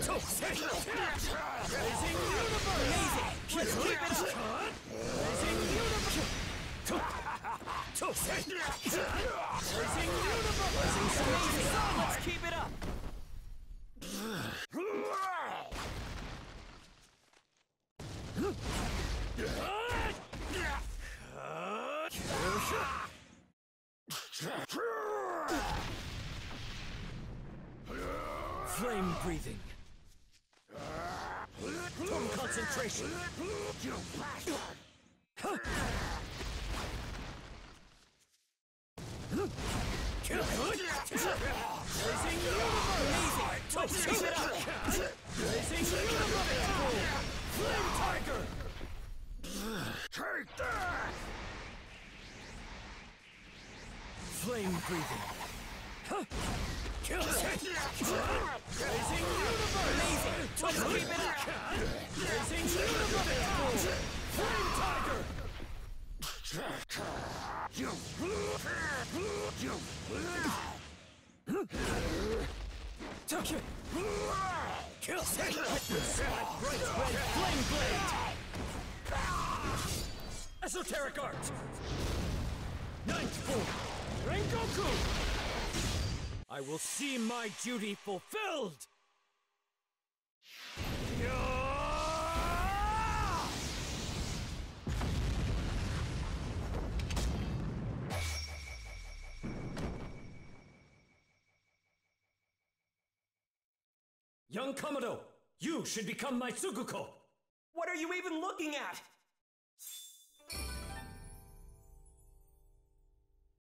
Blazing Universe! Amazing! Let's keep it up! Blazing Universe! Blazing Universe! Blazing Amazing! Let's keep it up! Flame breathing. Total concentration. Blazing Universe! Amazing! Let's keep it up! Blazing Universe! Flame Tiger! Take that! Flame breathing. Blazing Universe! Amazing! Let's keep it up! Blazing Universe! Flame Tiger! Kill! Bright red flame blade! Esoteric art! Ninth form! Rengoku! I will see my duty fulfilled! Young Komodo, you should become my Tsuguko! What are you even looking at?